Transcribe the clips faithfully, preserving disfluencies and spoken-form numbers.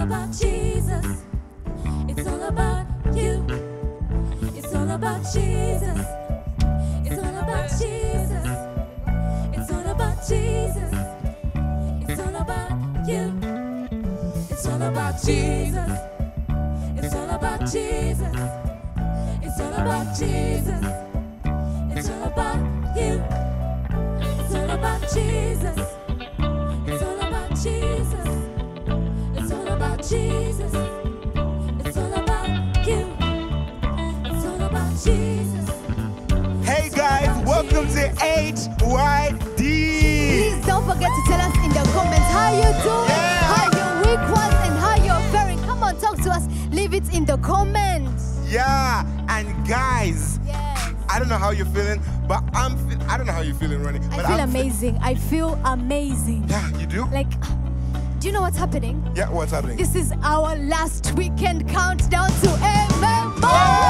about Jesus. It's all about you. It's all about Jesus. It's all about Jesus. It's all about Jesus. It's all about you. It's all about Jesus. It's all about Jesus. It's all about Jesus. It's all about you. It's all about Jesus. It's all about Jesus. It's all about Jesus. It's all about you. It's all about Jesus. Hey guys, welcome to H Y D. Please don't forget to tell us in the comments how you doing, Yeah. how your week was, and how you're faring. Come on, talk to us. Leave it in the comments. Yeah, and guys, Yes. I don't know how you're feeling, but I'm. Fe- I don't know how you're feeling, Ronnie. I But feel I'm fe- amazing. I feel amazing. yeah, you do. Like, do you know what's happening? Yeah, what's happening? This is our last weekend countdown to M M O.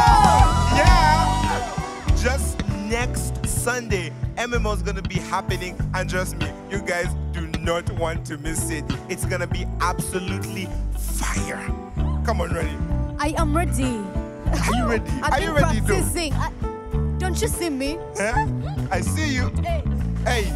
Yeah. Just next Sunday, M M O is gonna be happening, and trust me, you guys do not want to miss it. It's gonna be absolutely fire. Come on, Ronnie. I am ready. Are you ready? I've Are been you ready, though? practicing. I, don't you see me? Huh? I see you. Hey. Hey.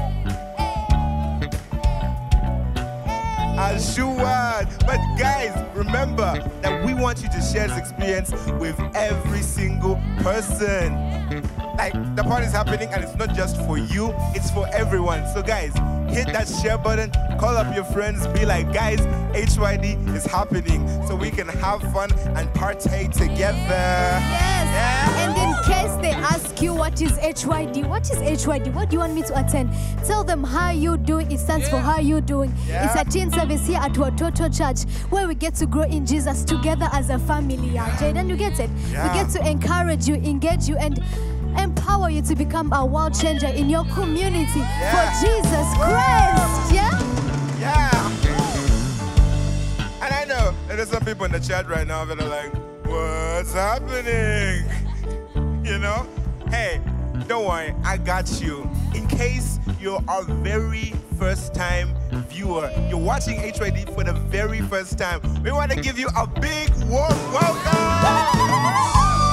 Assured. But guys, remember that we want you to share this experience with every single person. Like, the party's happening and it's not just for you, it's for everyone. So guys, hit that share button, call up your friends, be like, guys, H Y D is happening, so we can have fun and partake together. Yes. Yeah. And in case they ask you what is H Y D, what is H Y D? What do you want me to attend? Tell them how you doing. It stands for Yeah. how you doing. Yeah. It's a teen service here at Watoto Church where we get to grow in Jesus together as a family. Yeah, Jaden, you get it? Yeah. We get to encourage you, engage you, and empower you to become a world changer in your community Yeah. for Jesus Christ. Yeah? Yeah. And I know that there's some people in the chat right now that are like, what's happening? You know? Hey, don't worry, I got you. In case you're our very first time viewer, you're watching H Y D for the very first time, we want to give you a big warm welcome.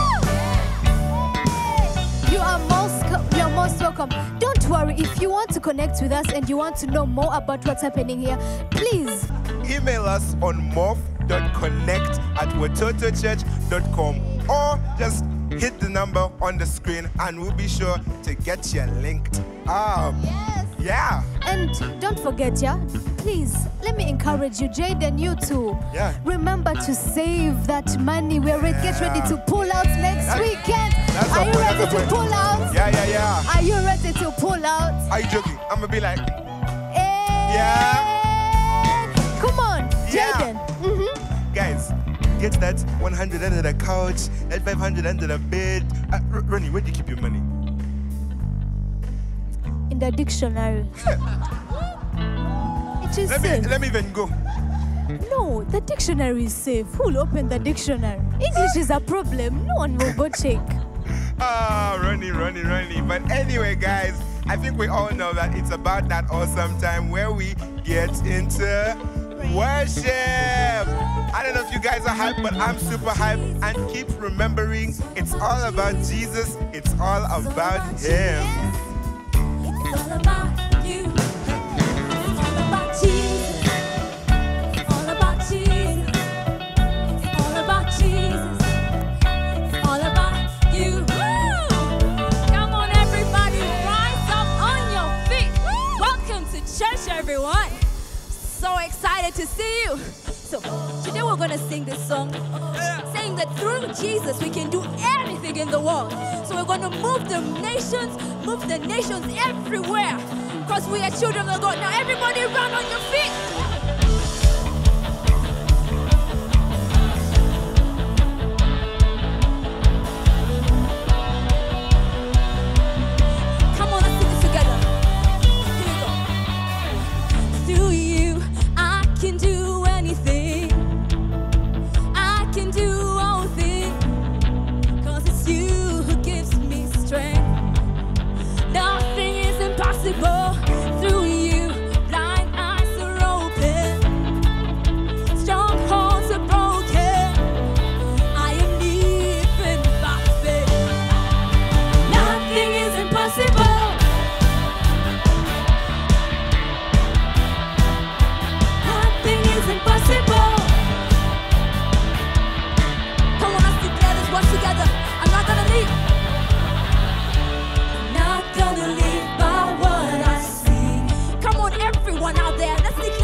You are most co- you are most welcome. Don't worry, if you want to connect with us and you want to know more about what's happening here, please Email us on morph dot connect at watoto church dot com or just hit the number on the screen and we'll be sure to get you linked up. Yes. Yeah. And don't forget, yeah, please let me encourage you, Jaden, you too. Yeah. Remember to save that money. We're ready. Get ready to pull out next That's- weekend. that's Are the you point, ready that's the to point. pull out? Yeah, yeah, yeah. Are you ready to pull out? Are you joking? I'm gonna be like, Hey. Yeah. Come on, Yeah. Jaden. Mm-hmm. guys, get that one hundred under the couch, that five hundred under the bed. Uh, R- Ronnie, where do you keep your money? In the dictionary. It is Let me, safe. let me even go. No, the dictionary is safe. Who will open the dictionary? English is a problem. No one will go check. Ah, Ronnie, Ronnie, Ronnie. But anyway, guys, I think we all know that it's about that awesome time where we get into worship. I don't know if you guys are hyped, but I'm super hyped. And keep remembering, it's all about Jesus. It's all about Him. It's all about you. It's all about Jesus. It's all about Jesus. It's all about Jesus. It's all about you. Woo! Come on, everybody, rise up on your feet. Welcome to church, everyone. So excited to see you. So today we're gonna sing this song, saying that through Jesus we can do anything in the world. So we're gonna move the nations, move the nations everywhere, because we are children of God. Now everybody run on your feet. Come on, let's sing this together. Here we go. Through you, I can do anything. I can do all things, 'cause it's you who gives me strength. Nothing is impossible. Through you, blind eyes are open.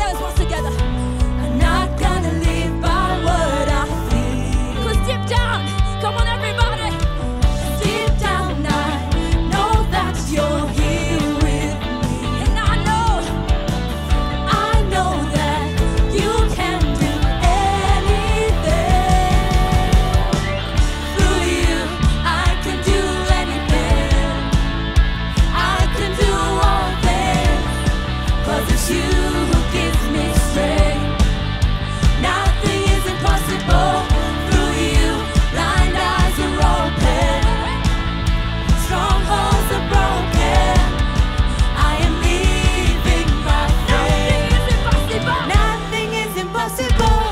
together, let's walk together. I'm not gonna live by what I feel. 'Cause deep down, come on everybody. Deep down I know that you're here with me. And I know, I know that you can do anything. Through you, I can do anything. I can do all things. 'Cause it's you who gives me strength. Nothing is impossible. Through you, blind eyes are open. Strongholds are broken. I am living by faith. Nothing is impossible.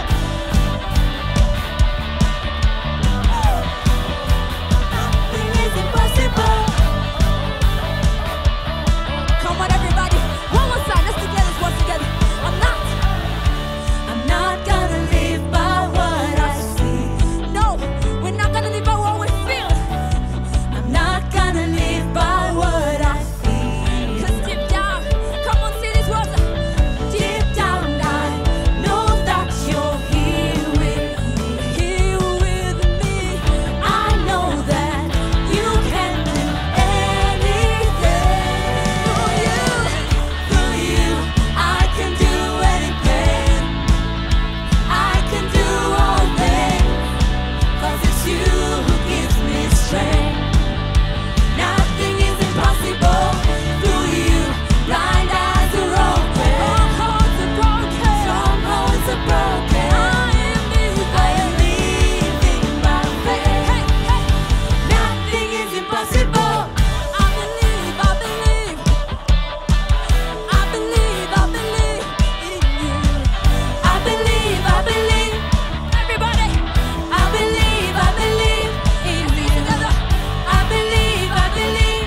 Nothing is impossible. Come on, everybody. One more time. Let's together. Let's walk together. I'm not. I'm not gonna live by what I see. No, we're not gonna live by what we feel. I'm not gonna live by what I feel. 'Cause deep down, come on, say these words. Deep down, I know that you're here with me. Here with me. I know that you can do anything. Through you, through you, I can do anything. I can do all things. 'Cause it's you who gives me strength. Nothing is impossible. Through you, blind eyes are open. Strongholds are broken. Strongholds are broken. I am living by faith. Nothing is impossible. I believe, I believe. I believe, I believe in you. I believe, I believe. Everybody, I believe, I believe in you. Together. I believe, I believe.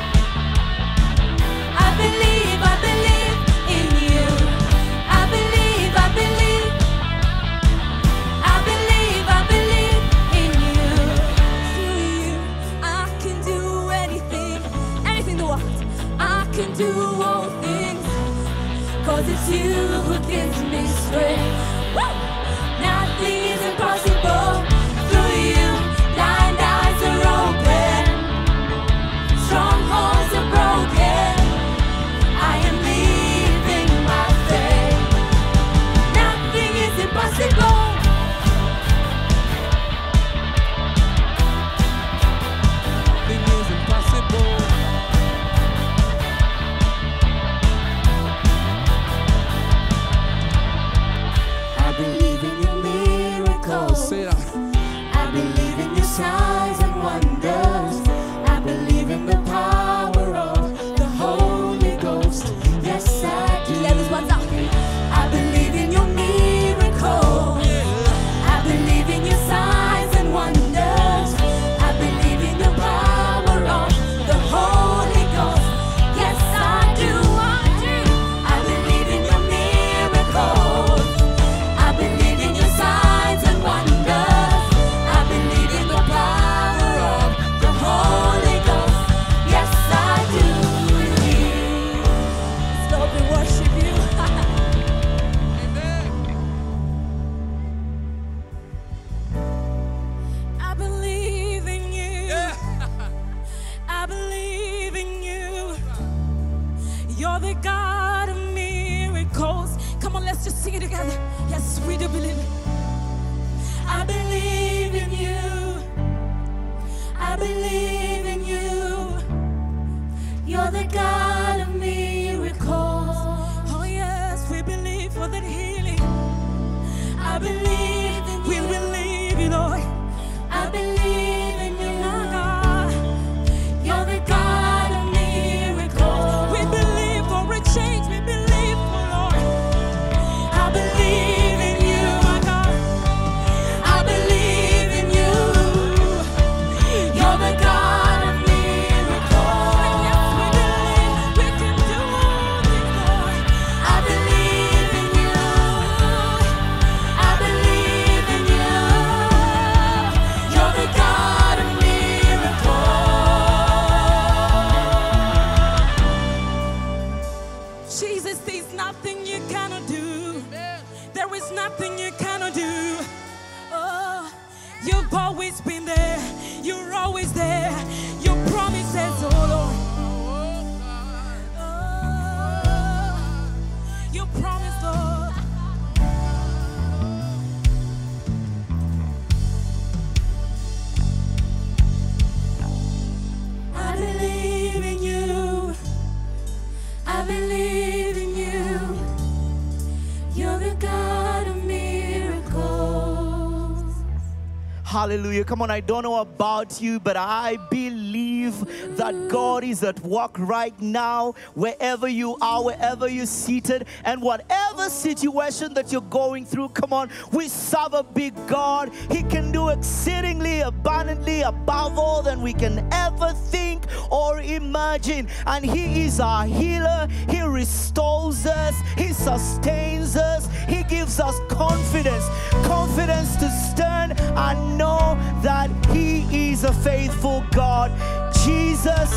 I believe, I believe in you. I believe, I believe. I believe, I believe in you. Through you, I can do anything. Anything the world. I can do all things. 'Cause it's you who gives me strength. Woo! Nothing is impossible. Through you, blind eyes are open. Strongholds are broken. I am living my faith. Nothing is impossible. Nothing is impossible. I believe in your miracles. Say that. I believe in your signs and wonders. I believe in the power of the Holy Ghost. Yes, I do. I believe in your miracles. I believe in your signs and wonders. I believe in the power of the Holy Ghost. Yes, I do. I do. I believe in your miracles. I believe in your signs and wonders. I believe in the power of the Holy Ghost. Yes, I do. Let's go and worship you. I believe in you. I believe in you. You're the God of miracles. Come on, let's just sing it together. Yes, we do believe it. I believe in you. I believe in you. You're the God of miracles. Oh yes, we believe for that healing. I believe in you. We believe you, Lord. I believe in you, God. You're the God of miracles. We believe for a change. We believe for Lord. I believe in you, my God. I believe in you. You're the God of miracles. Yes, we believe we can do all things, Lord. I believe in you. I believe in you. You're the God of miracles. Jesus, there's nothing you cannot do. there is nothing you cannot do. Oh, you've always been there. You're always there. Your promises, oh Lord. Oh, your promise, Lord. I believe in you. I believe in you. You're the God of miracles. Hallelujah. Come on, I don't know about you, but I believe that God is at work right now, wherever you are, wherever you're seated, and whatever situation that you're going through. Come on, we serve a big God. He can do exceedingly abundantly above all than we can ever think or imagine. And He is our healer. He restores us. He sustains us. He gives us confidence, confidence to stand and know that He is a faithful God. Jesus,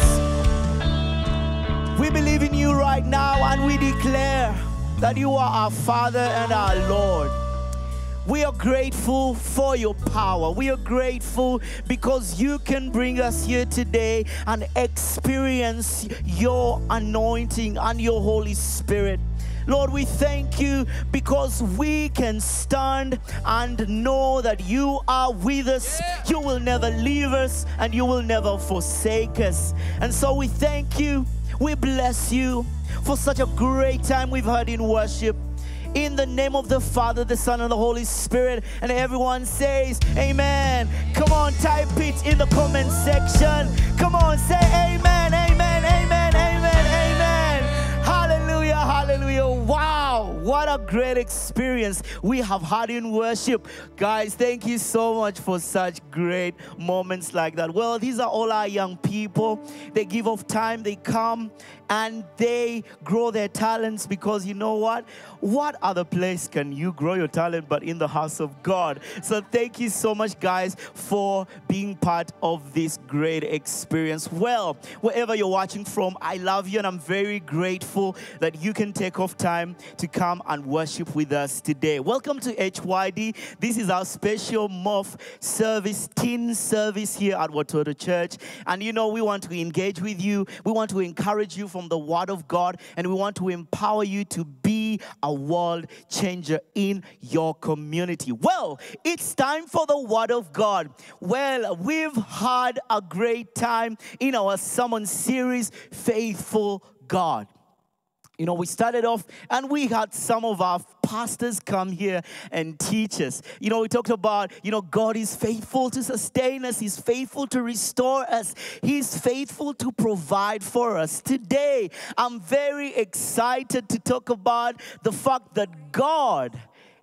we believe in you right now, and we declare that you are our Father and our Lord. We are grateful for your power. We are grateful because you can bring us here today and experience your anointing and your Holy Spirit. Lord, we thank you because we can stand and know that you are with us. You will never leave us and you will never forsake us. And so we thank you. We bless you for such a great time we've had in worship. In the name of the Father, the Son, and the Holy Spirit. And everyone says, amen. Come on, type it in the comment section. Come on, say amen, amen, amen, amen, amen. Hallelujah, hallelujah. Wow, what a great experience we have had in worship. Guys, thank you so much for such great moments like that. Well, these are all our young people. They give off time, they come, and they grow their talents, because you know what? What other place can you grow your talent but in the house of God? So thank you so much, guys, for being part of this great experience. Well, wherever you're watching from, I love you, and I'm very grateful that you can take off time to come and worship with us today. Welcome to H Y D. This is our special M O F service, teen service here at Watoto Church. And you know, we want to engage with you. We want to encourage you from the Word of God, and we want to empower you to be a world changer in your community. Well, it's time for the Word of God. Well, we've had a great time in our sermon series, Faithful God. You know, we started off and we had some of our pastors come here and teach us. You know, we talked about, you know, God is faithful to sustain us. He's faithful to restore us. He's faithful to provide for us. Today, I'm very excited to talk about the fact that God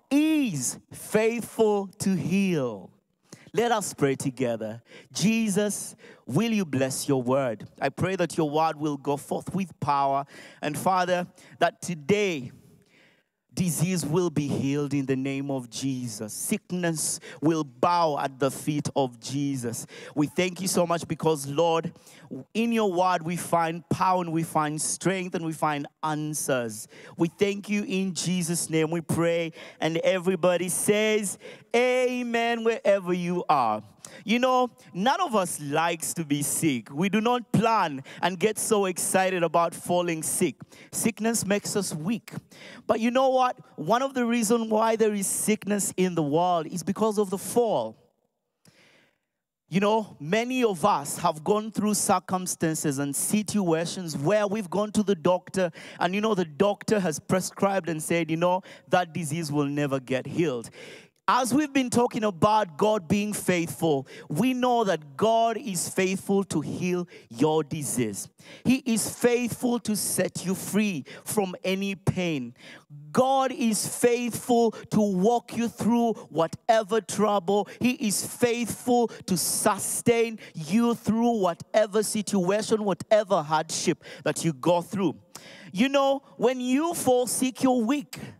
is faithful to heal. Let us pray together. Jesus, will you bless your word? I pray that your word will go forth with power. And Father, that today, disease will be healed in the name of Jesus. Sickness will bow at the feet of Jesus. We thank you so much because, Lord, in your word we find power and we find strength and we find answers. We thank you in Jesus' name. We pray, and everybody says amen wherever you are. You know, none of us likes to be sick. We do not plan and get so excited about falling sick. Sickness makes us weak. But you know what? One of the reasons why there is sickness in the world is because of the fall. You know, many of us have gone through circumstances and situations where we've gone to the doctor, and you know, the doctor has prescribed and said, you know, that disease will never get healed. As we've been talking about God being faithful, we know that God is faithful to heal your disease. He is faithful to set you free from any pain. God is faithful to walk you through whatever trouble. He is faithful to sustain you through whatever situation, whatever hardship that you go through. You know, when you fall sick, you're weak.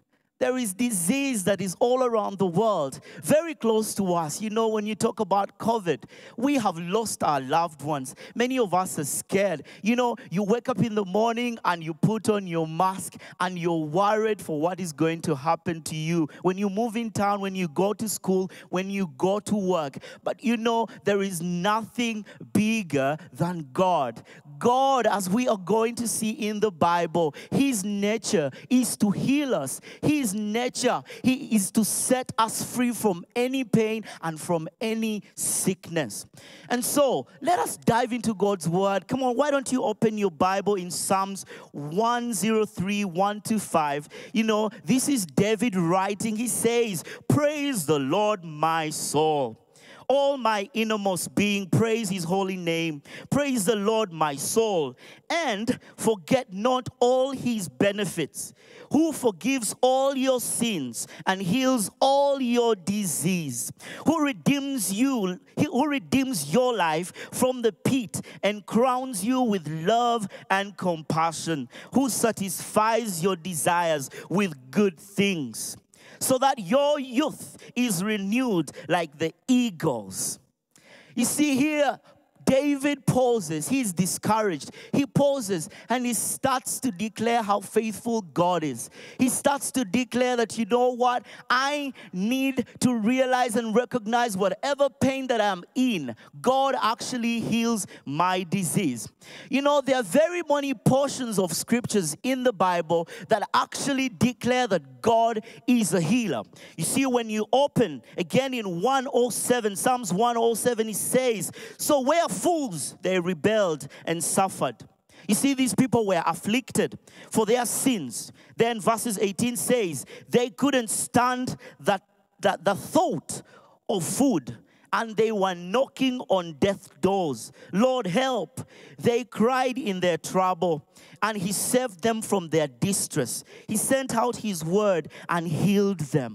there is disease that is all around the world, very close to us. You know, when you talk about COVID, we have lost our loved ones. Many of us are scared. You know, you wake up in the morning and you put on your mask and you're worried for what is going to happen to you. When you move in town, when you go to school, when you go to work. But you know, there is nothing bigger than God. God, as we are going to see in the Bible, His nature is to heal us. His nature, He is to set us free from any pain and from any sickness. And so, let us dive into God's Word. Come on, why don't you open your Bible in Psalms one oh three, one to five. You know, this is David writing. He says, "Praise the Lord, my soul. All my innermost being, praise His holy name. Praise the Lord, my soul. And forget not all His benefits, who forgives all your sins and heals all your disease, who redeems you, who redeems your life from the pit and crowns you with love and compassion, who satisfies your desires with good things, so that your youth is renewed like the eagles." You see here, David pauses. He's discouraged. He pauses and he starts to declare how faithful God is. He starts to declare that, you know what? I need to realize and recognize whatever pain that I'm in, God actually heals my disease. You know, there are very many portions of scriptures in the Bible that actually declare that God is a healer. You see, when you open again in one oh seven, Psalms one oh seven, it says, "So where fools they rebelled and suffered." You see, these people were afflicted for their sins. Then verses eighteen says, they couldn't stand that, that the thought of food, and they were knocking on death's doors. "Lord, help." They cried in their trouble, and He saved them from their distress. He sent out His word and healed them,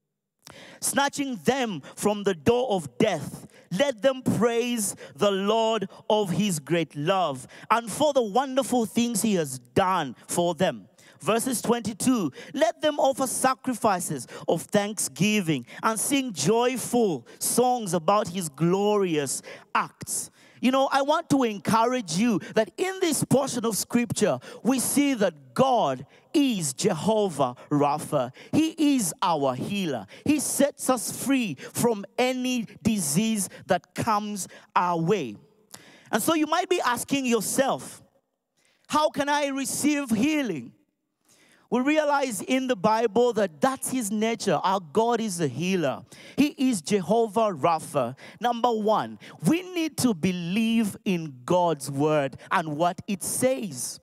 snatching them from the door of death. Let them praise the Lord of His great love and for the wonderful things He has done for them. Verses twenty-two, let them offer sacrifices of thanksgiving and sing joyful songs about His glorious acts. You know, I want to encourage you that in this portion of scripture, we see that God is Jehovah Rapha. He is our healer. He sets us free from any disease that comes our way. And so you might be asking yourself, how can I receive healing? We realize in the Bible that that's His nature. Our God is a healer. He is Jehovah Rapha. Number one, we need to believe in God's word and what it says.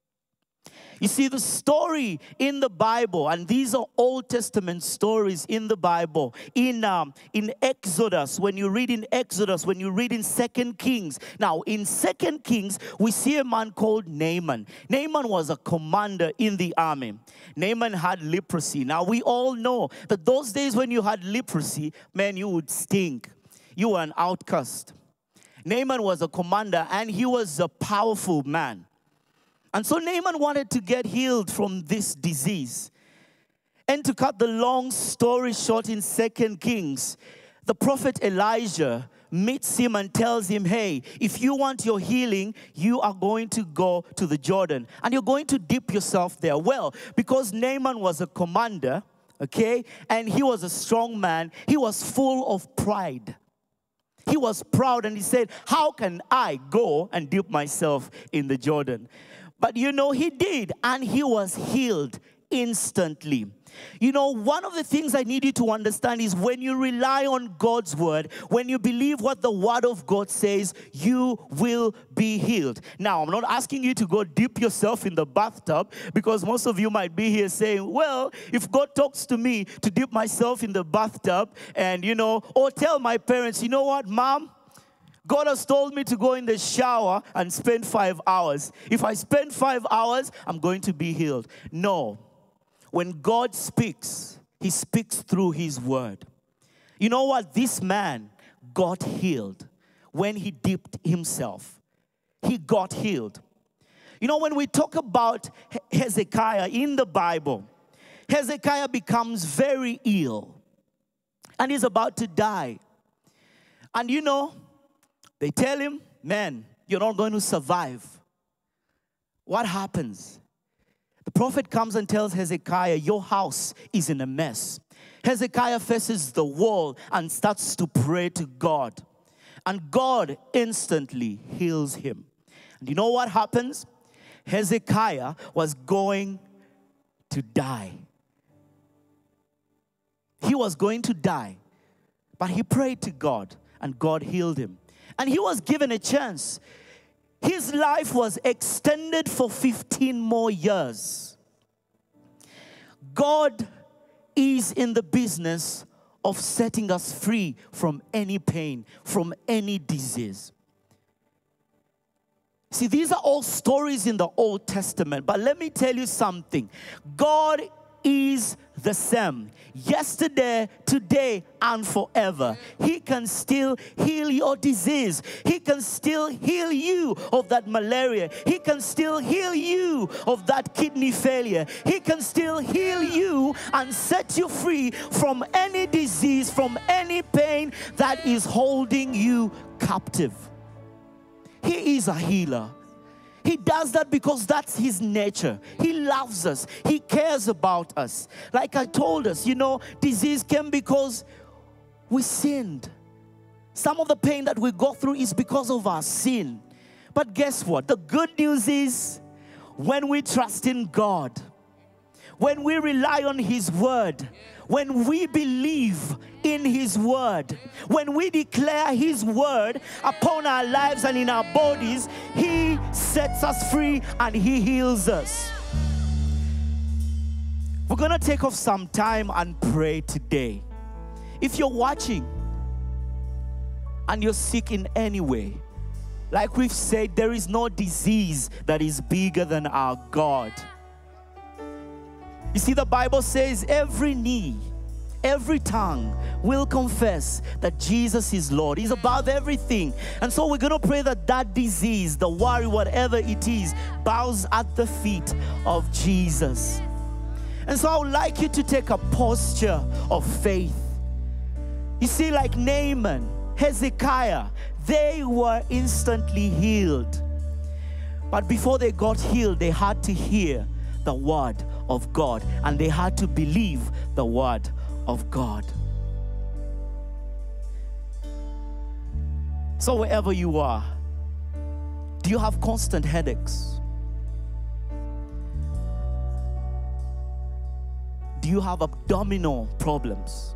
You see, the story in the Bible, and these are Old Testament stories in the Bible, in, um, in Exodus, when you read in Exodus, when you read in Second Kings. Now, in Second Kings, we see a man called Naaman. Naaman was a commander in the army. Naaman had leprosy. Now, we all know that those days when you had leprosy, man, you would stink. You were an outcast. Naaman was a commander, and he was a powerful man. And so Naaman wanted to get healed from this disease. And to cut the long story short, in Second Kings, the prophet Elijah meets him and tells him, hey, if you want your healing, you are going to go to the Jordan. And you're going to dip yourself there. Well, because Naaman was a commander, okay, and he was a strong man, he was full of pride. He was proud and he said, how can I go and dip myself in the Jordan? But you know, he did, and he was healed instantly. You know, one of the things I need you to understand is when you rely on God's word, when you believe what the word of God says, you will be healed. Now, I'm not asking you to go dip yourself in the bathtub, because most of you might be here saying, well, if God talks to me to dip myself in the bathtub and, you know, or tell my parents, you know what, Mom? God has told me to go in the shower and spend five hours. If I spend five hours, I'm going to be healed. No. When God speaks, He speaks through His word. You know what? This man got healed when he dipped himself. He got healed. You know, when we talk about Hezekiah in the Bible, Hezekiah becomes very ill and he's about to die. And you know, they tell him, man, you're not going to survive. What happens? The prophet comes and tells Hezekiah, your house is in a mess. Hezekiah faces the wall and starts to pray to God. And God instantly heals him. And you know what happens? Hezekiah was going to die. He was going to die. But he prayed to God and God healed him. And he was given a chance. His life was extended for fifteen more years. God is in the business of setting us free from any pain, from any disease. See, these are all stories in the Old Testament, but let me tell you something. God is the same yesterday, today, and forever. He can still heal your disease. He can still heal you of that malaria. He can still heal you of that kidney failure. He can still heal you and set you free from any disease, from any pain that is holding you captive. He is a healer. He does that because that's his nature. He loves us. He cares about us. Like I told us, you know, disease came because we sinned. Some of the pain that we go through is because of our sin. But guess what? The good news is when we trust in God, when we rely on his word, when we believe in his word, when we declare his word upon our lives and in our bodies, he sets us free and he heals us. We're going to take off some time and pray today. If you're watching and you're sick in any way, like we've said, there is no disease that is bigger than our God. You see, the Bible says every knee, every tongue will confess that Jesus is Lord. He's above everything. And so we're going to pray that that disease, the worry, whatever it is, bows at the feet of Jesus. And so I would like you to take a posture of faith. You see, like Naaman, Hezekiah, they were instantly healed. But before they got healed, they had to hear the word of God, and they had to believe the word of God. So wherever you are, do you have constant headaches? Do you have abdominal problems?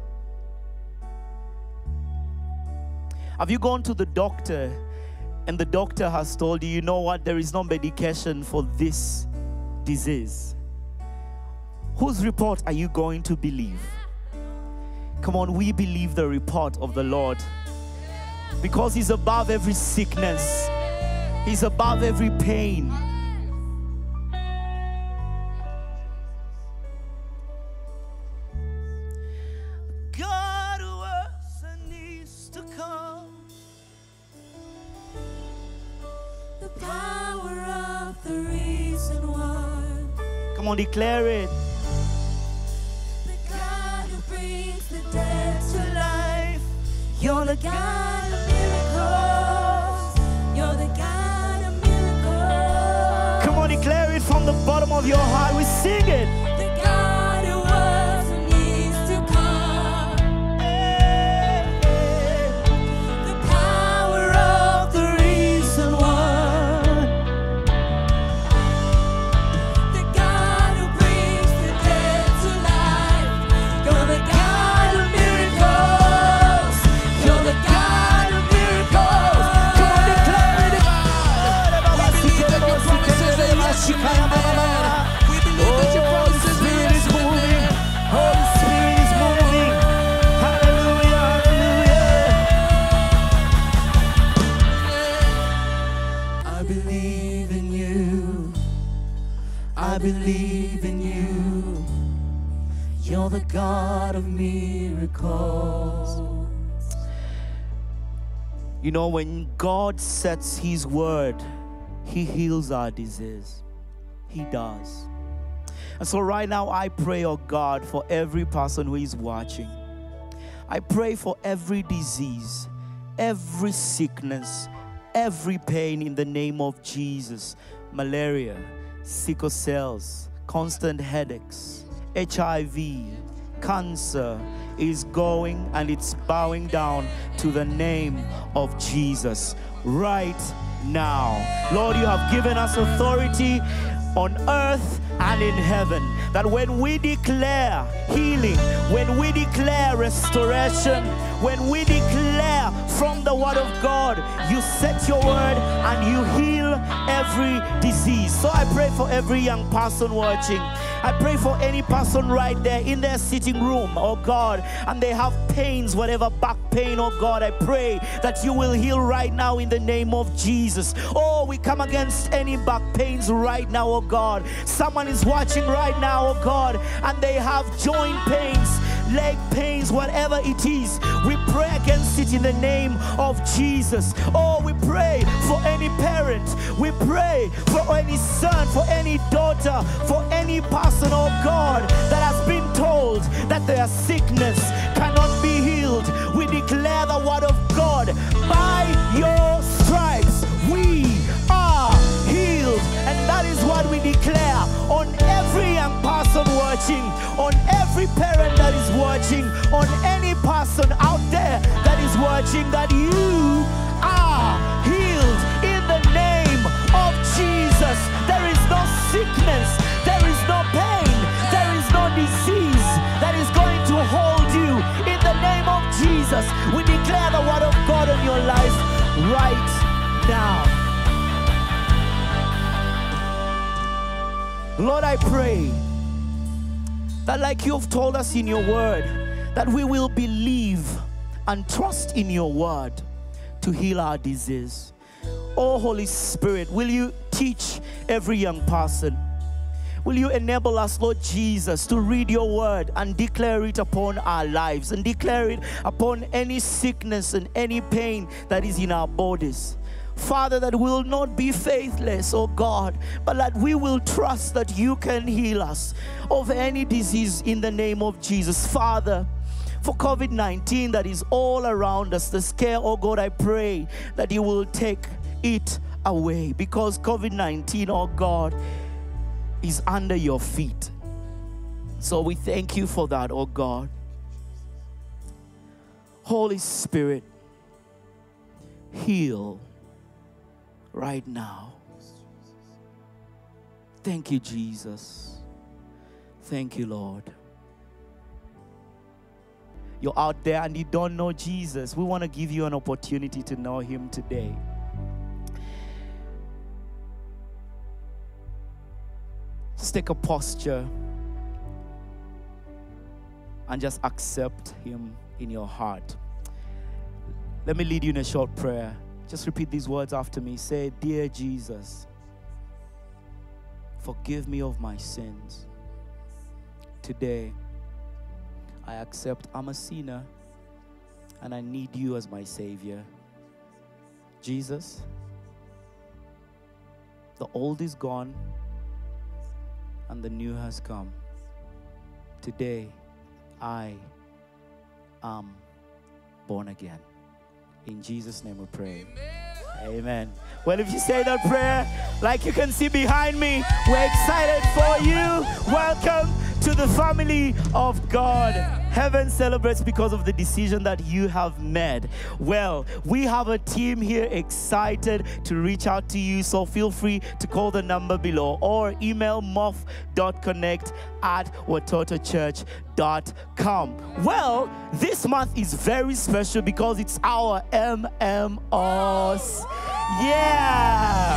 Have you gone to the doctor and the doctor has told you, you know what, there is no medication for this disease? Whose report are you going to believe? Come on, we believe the report of the Lord, because he's above every sickness. He's above every pain. God was and needs to come. The power of the reason why. Come on, declare it. Dead to life. You're the God of miracles. You're the God of miracles. Come on, declare it from the bottom of your heart. We sing it. The God who was and needs to come. Hey, hey. The power of the reason why. The God who brings the dead to life. You're the God. We believe that your promises Spirit is moving. Holy Spirit is moving. Hallelujah, hallelujah. I believe in you. I believe in you. You're the God of miracles. You know, when God sets his word, he heals our disease. He does. And so right now I pray, oh God, for every person who is watching. I pray for every disease, every sickness, every pain in the name of Jesus. Malaria, sickle cells, constant headaches, H I V, cancer is going and it's bowing down to the name of Jesus right now. Lord, you have given us authority on earth and in heaven, that when we declare healing, when we declare restoration, when we declare from the word of God, you set your word and you heal every disease. So I pray for every young person watching. I pray for any person right there in their sitting room, oh God, and they have pains, whatever back pain, oh God, I pray that you will heal right now in the name of Jesus. Oh, we come against any back pains right now, oh God. Someone is watching right now, oh God, and they have joint pains, leg pains, whatever it is. We pray against it in the name of Jesus. Oh, we pray for any parent. We pray for any son, for any daughter, for any person, oh God, that has been told that their sickness cannot be healed. We declare the word of God. By your stripes, we are healed. And that is what we declare on every young person watching, on every parent that is watching, on any person out there that is watching, that you are healed in the name of Jesus. There is no sickness, there is no pain, there is no disease that is going to hold you. In the name of Jesus, we declare the word of God on your life right now. Lord, I pray that like you've told us in your word, that we will believe and trust in your word to heal our disease. Oh, Holy Spirit, will you teach every young person? Will you enable us, Lord Jesus, to read your word and declare it upon our lives and declare it upon any sickness and any pain that is in our bodies. Father, that we will not be faithless, oh God, but that we will trust that you can heal us of any disease in the name of Jesus. Father, for COVID nineteen that is all around us, the scare, oh God, I pray that you will take it away, because COVID nineteen, oh God, is under your feet. So we thank you for that, oh God. Holy Spirit, heal right now. Thank you, Jesus. Thank you, Lord. You're out there and you don't know Jesus. We want to give you an opportunity to know him today. Just take a posture and just accept him in your heart. Let me lead you in a short prayer. Just repeat these words after me. Say, "Dear Jesus, forgive me of my sins. Today, I accept I'm a sinner and I need you as my Savior. Jesus, the old is gone and the new has come. Today, I am born again." In Jesus' name we pray. Amen. Amen. Well, if you say that prayer, like you can see behind me, we're excited for you. Welcome to the family of God. Heaven celebrates because of the decision that you have made. Well, we have a team here excited to reach out to you, so feel free to call the number below or email mof dot connect at watoto church dot com. Well, this month is very special because it's our M M Os. Yeah!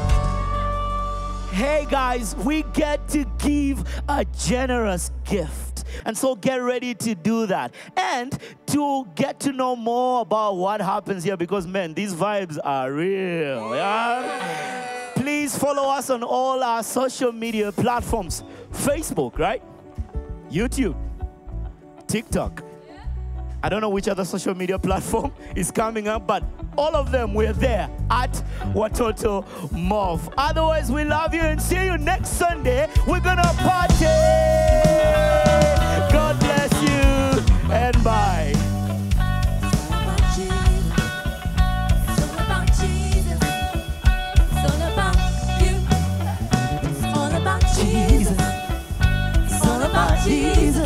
Hey guys, we get to give a generous gift. And so get ready to do that. And to get to know more about what happens here, because man, these vibes are real. Yeah? Please follow us on all our social media platforms. Facebook, right? YouTube, TikTok. I don't know which other social media platform is coming up, but all of them, we're there at Watoto Move. Otherwise, we love you and see you next Sunday. We're gonna party. God bless you and bye. Jesus.